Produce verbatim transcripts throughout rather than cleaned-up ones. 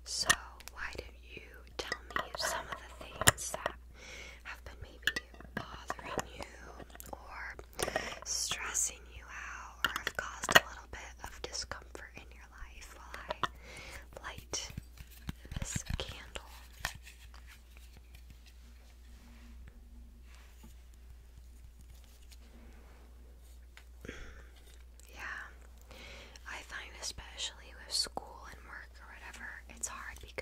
So why don't you tell me some of the things that have been maybe bothering you or stressing you out or have caused a little bit of discomfort in your life while I light this candle. Yeah, I find especially with school and work or whatever, it's hard because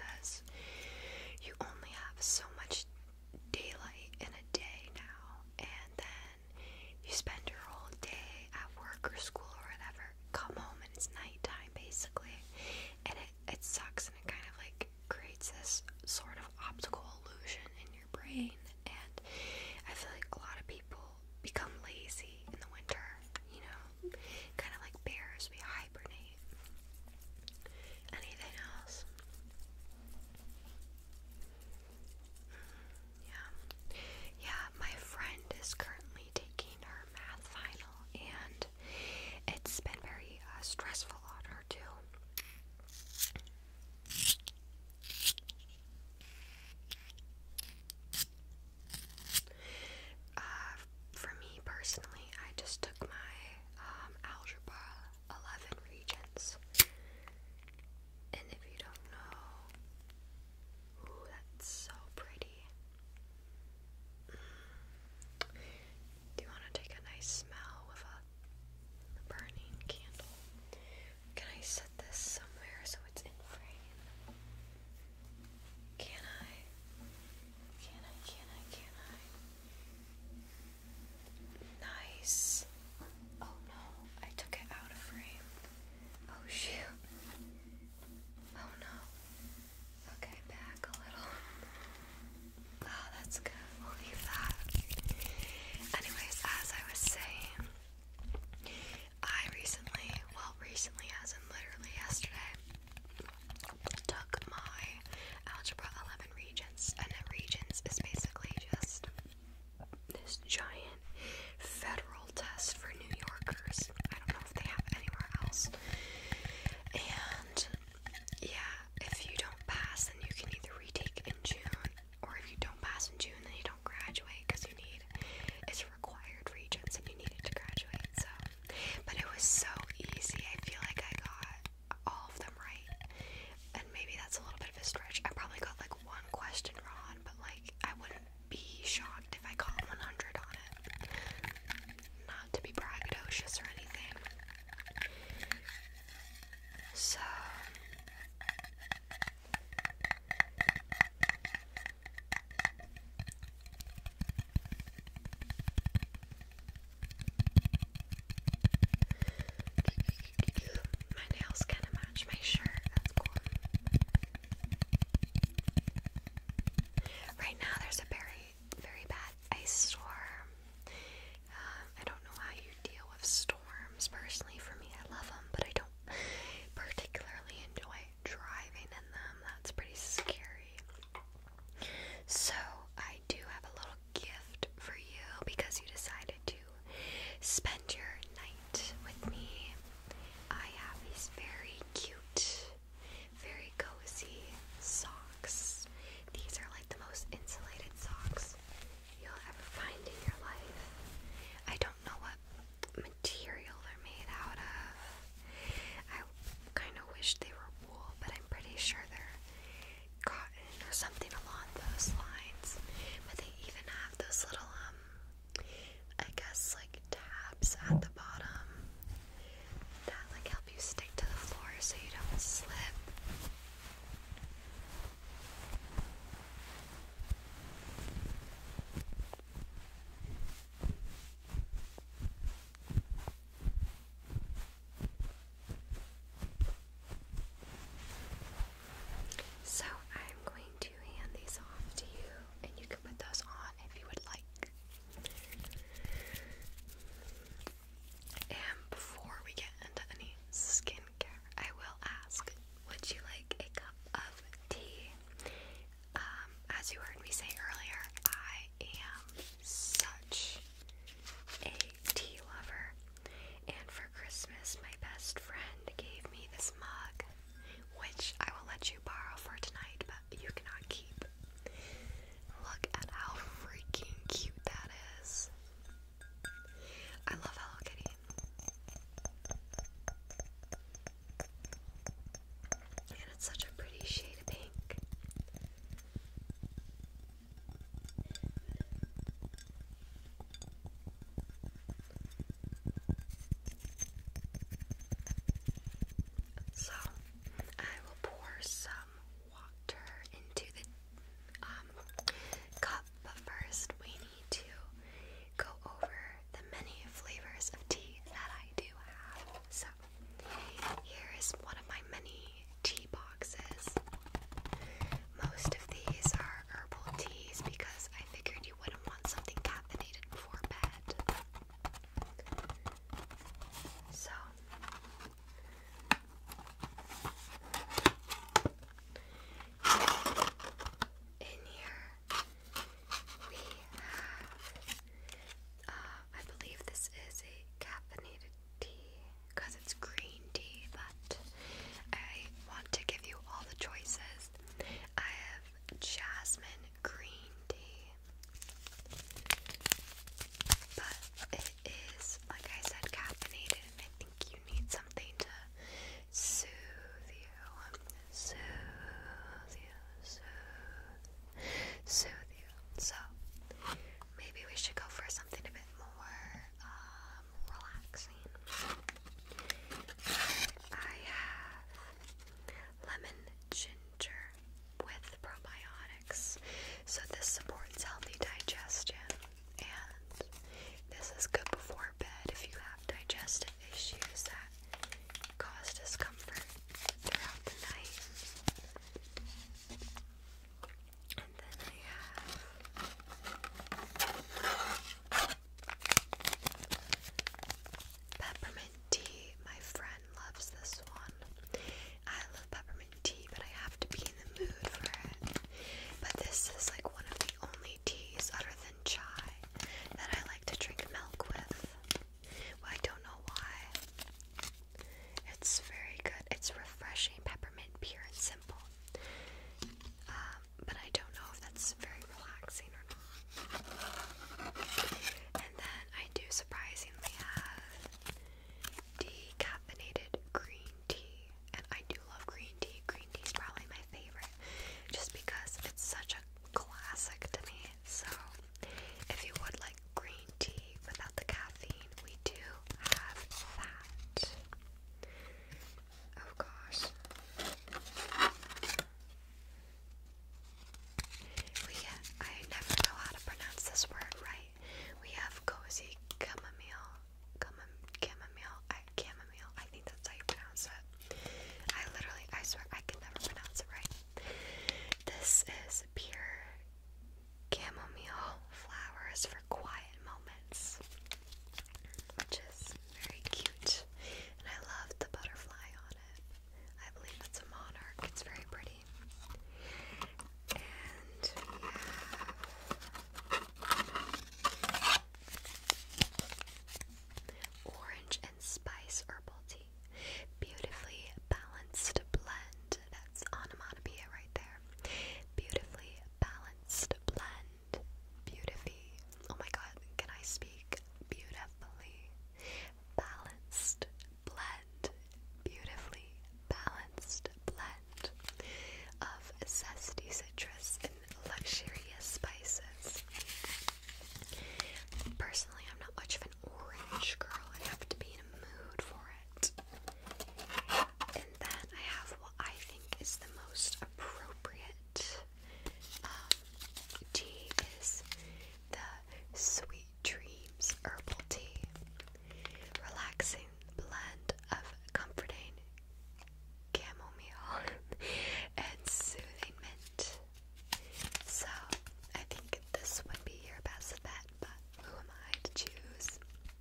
zesty citrus and luxurious spices. Personally, I'm not much of an orange girl. I have to be in a mood for it. And then I have what I think is the most appropriate um, tea is the Sweet Dreams herbal tea. Relaxing blend of comforting chamomile and soothing mint. So I think this would be your best bet, but who am I to choose?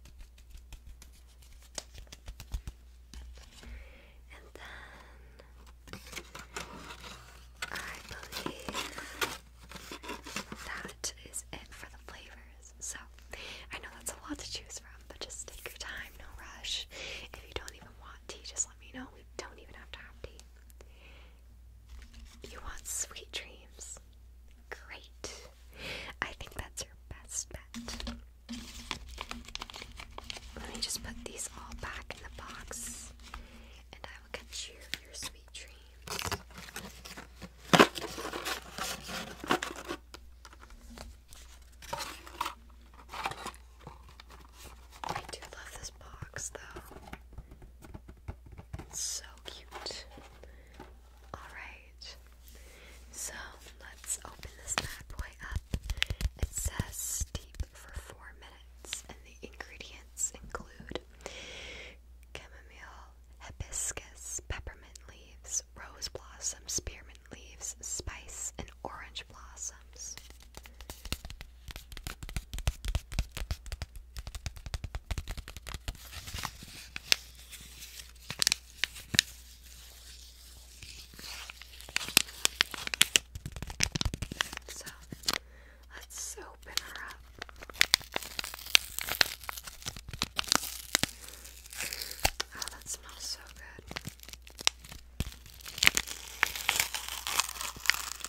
And then I believe that is it for the flavors. So I know that's a lot to choose from, but just take your time, no rush. If you don't even want tea, just let me know. We don't even have to have tea. You want Sweet Dreams? Great. I think that's your best bet. Let me just put these all back in the box, and I will get you your Sweet Dreams. I do love this box, though. It's so cute. Alright, so let's open this bad boy up. It says steep for four minutes, and the ingredients include chamomile, hibiscus, peppermint leaves, rose blossom, spearmint leaves, spice, and orange blossoms. So let's open her up. Oh, that smells so good.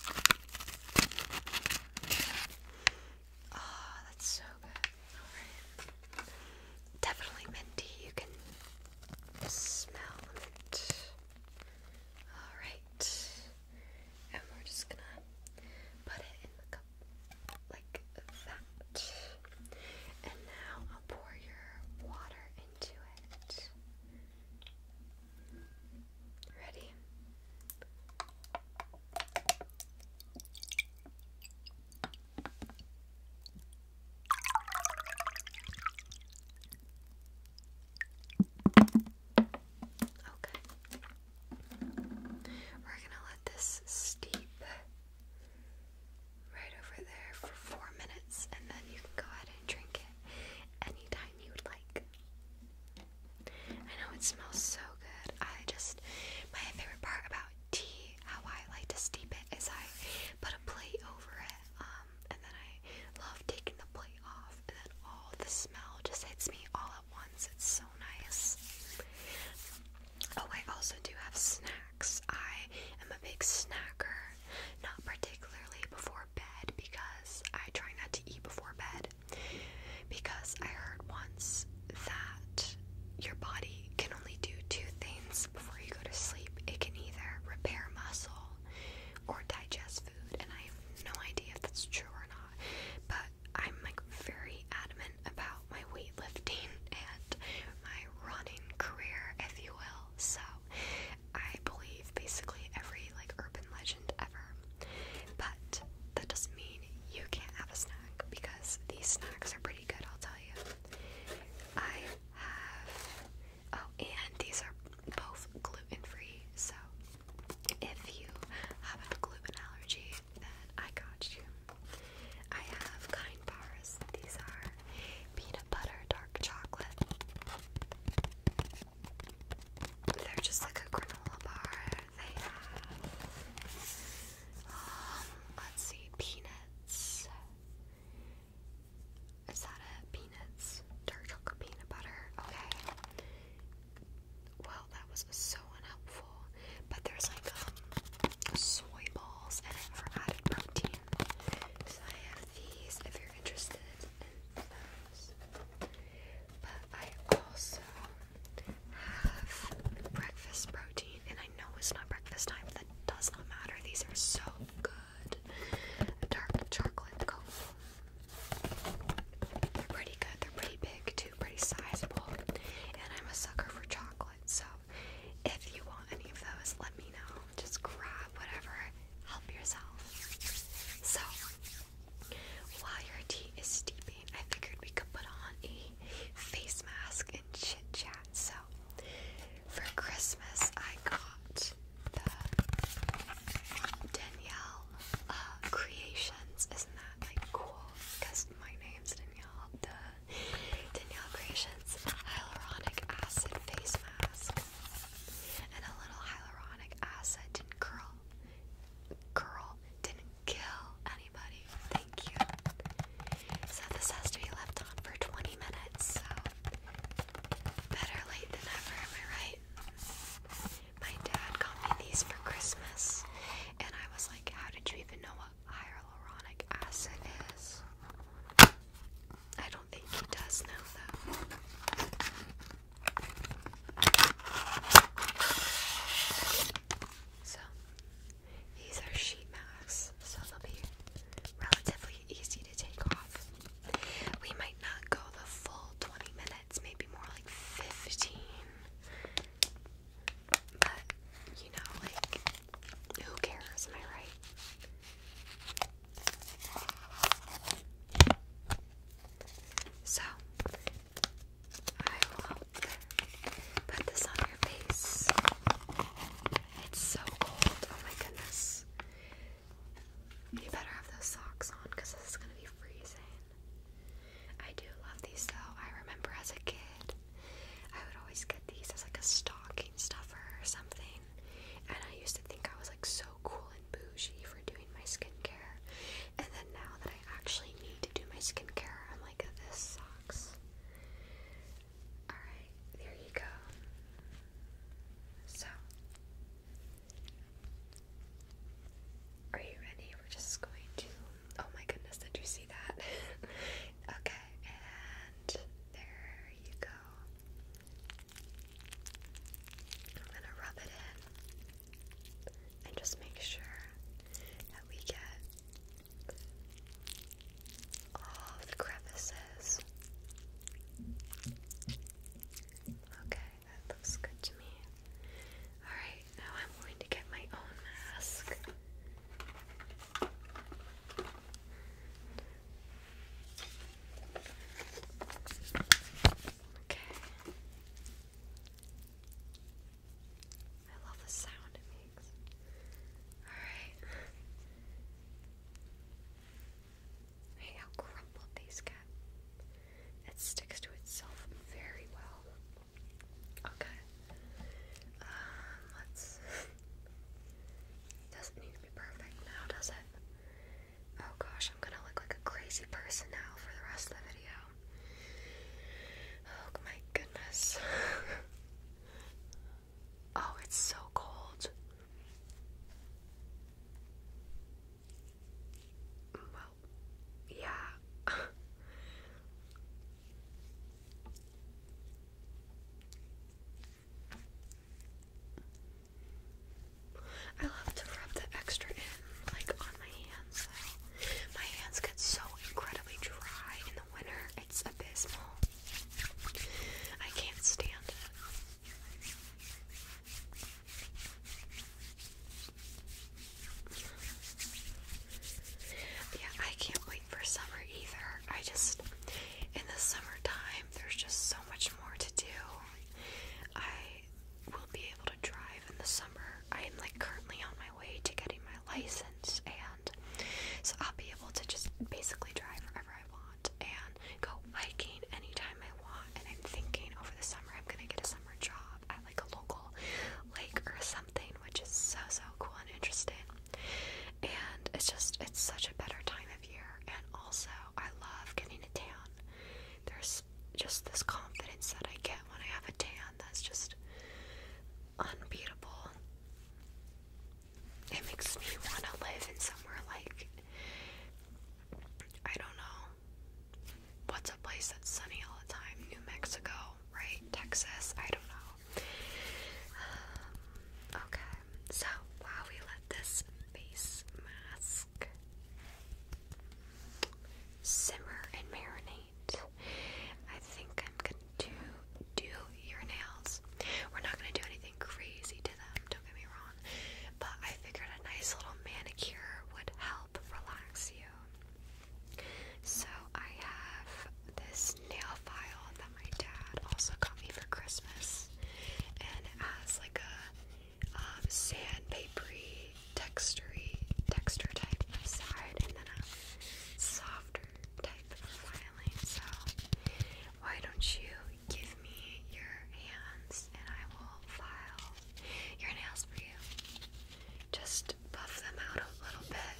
texture type of side and then a softer type of filing. So why don't you give me your hands and I will file your nails for you. Just buff them out a little bit.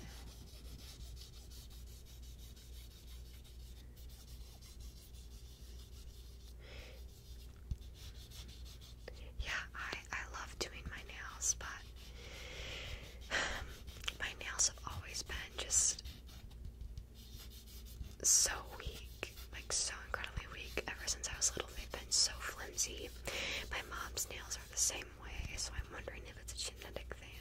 Yeah, I, I love doing my nails, but my nails have always been just so weak, like so incredibly weak. Ever since I was little, they've been so flimsy. My mom's nails are the same way, so I'm wondering if it's a genetic thing.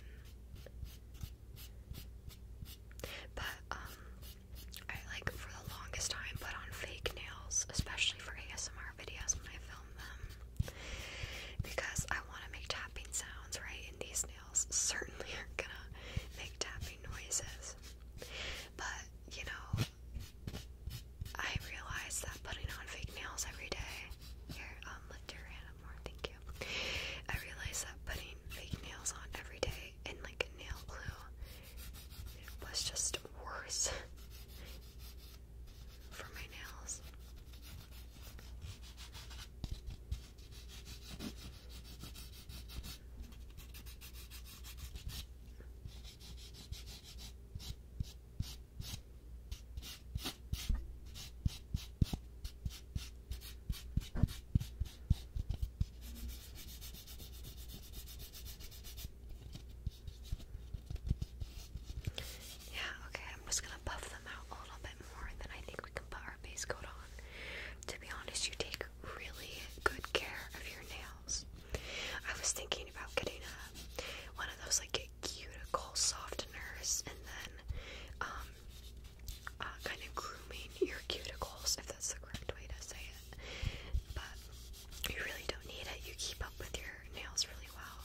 But, um, I like for the longest time put on fake nails, especially for A S M R videos when I film them, because I want to make tapping sounds, right? And these nails certainly aren't gonna make tapping noises. But, you know, I realize that putting on fake nails every day, here, um, lift your hand up more, thank you. I realize that putting fake nails on every day and like a nail glue was just worse for my nails. Yeah, okay, I'm just gonna buff them out a little bit more and then I think we can put our base coat on. To be honest, you take really good care of your nails. I was thinking about getting a one of those like cuticle softeners and then um uh, kind of grooming your cuticles, if that's the correct way to say it. But you really don't need it. You keep up with your nails really well.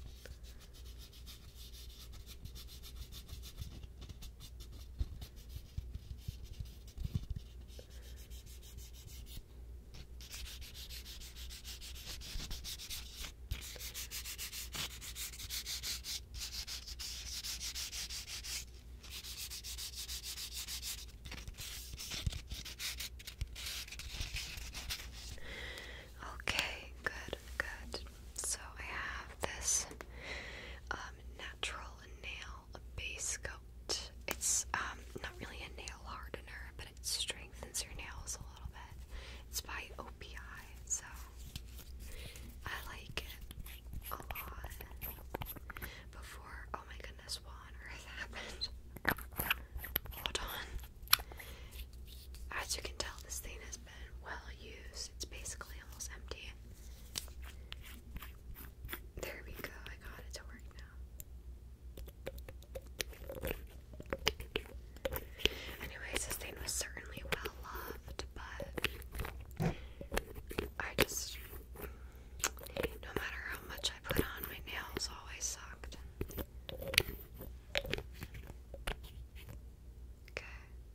Okay, good, good. So I have this um, natural nail base coat. It's um, not really a nail hardener, but it strengthens your nails a little bit. It's by O P I, so I like it a lot. Before, oh my goodness, what on earth happened? Hold on. As you can tell, this thing has been well used. It's basically almost empty. There we go. I got it to work now. Anyways, this thing was certainly well loved, but I just, no matter how much I put on, my nails always sucked. Okay.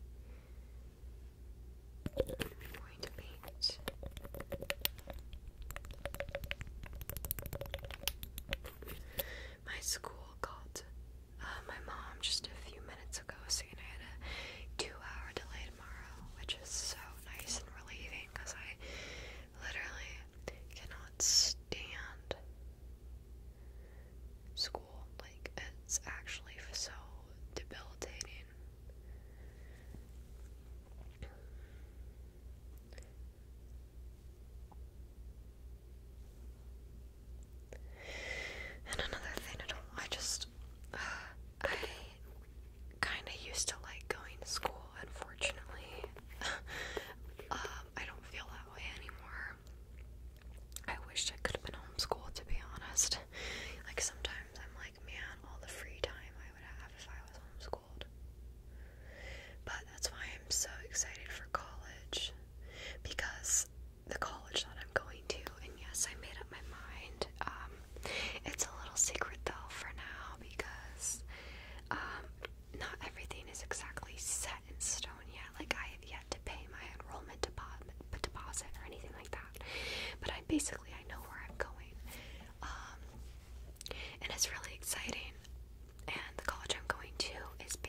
I'm going to paint. My school called uh, my mom just a few minutes ago saying I had a two hour delay tomorrow, which is so nice and relieving because I literally cannot stand school. Like, it's actually so debilitating. And another thing, I don't, I just, uh, I kind of used to like going to school, unfortunately. um, I don't feel that way anymore. I wish I could have been homeschooled, to be honest. Like, sometimes I'm like, man, all the free time I would have if I was homeschooled. But that's why I'm so excited for college, because the college that I'm going to, and yes, I made up my mind. Um, it's a little secret though for now because um, not everything is exactly set in stone yet. Like, I have yet to pay my enrollment deposit, deposit or anything like that. But I basically I know where I'm going, um, and it's really exciting. And the college I'm going to is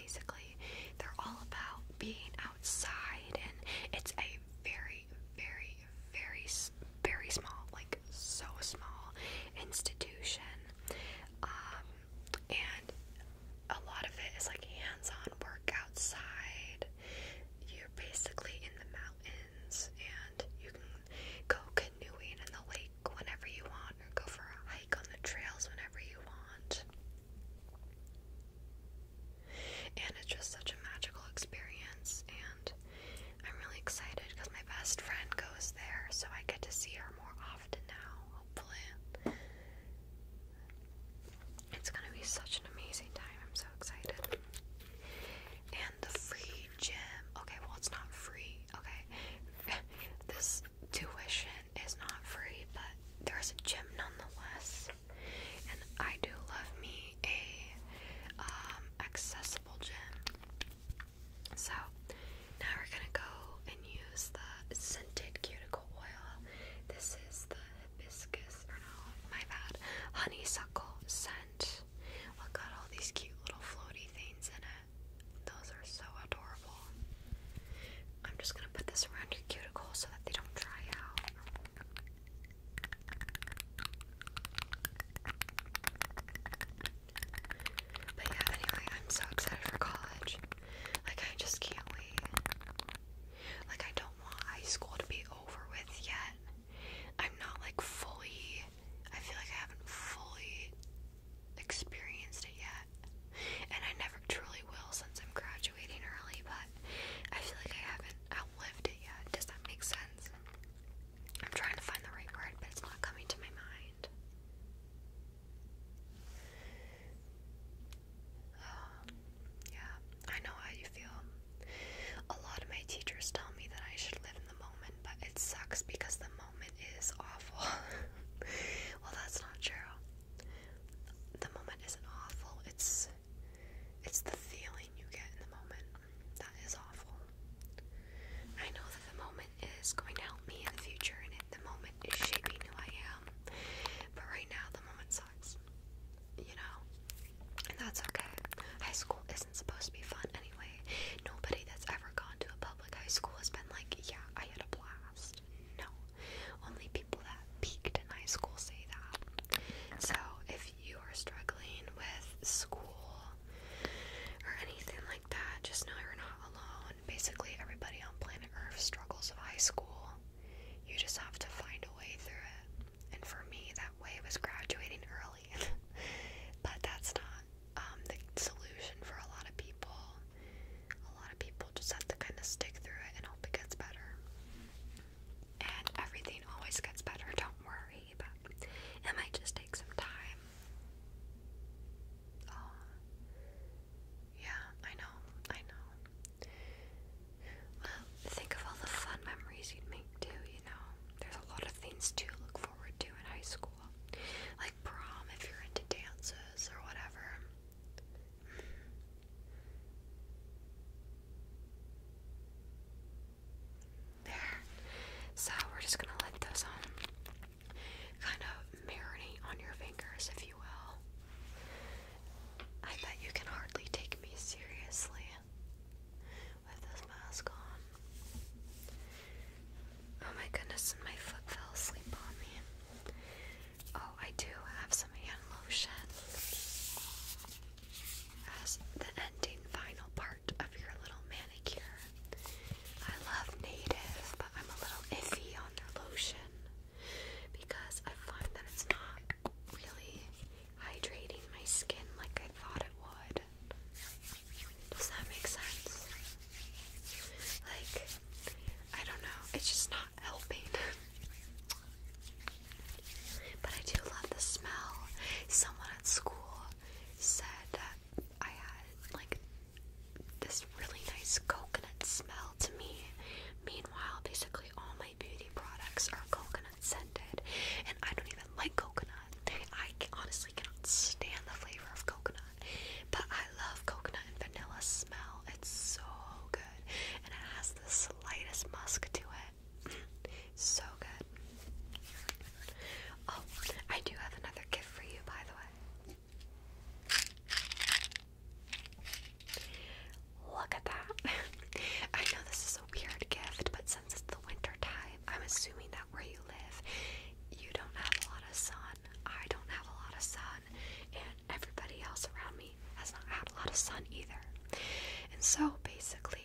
so basically,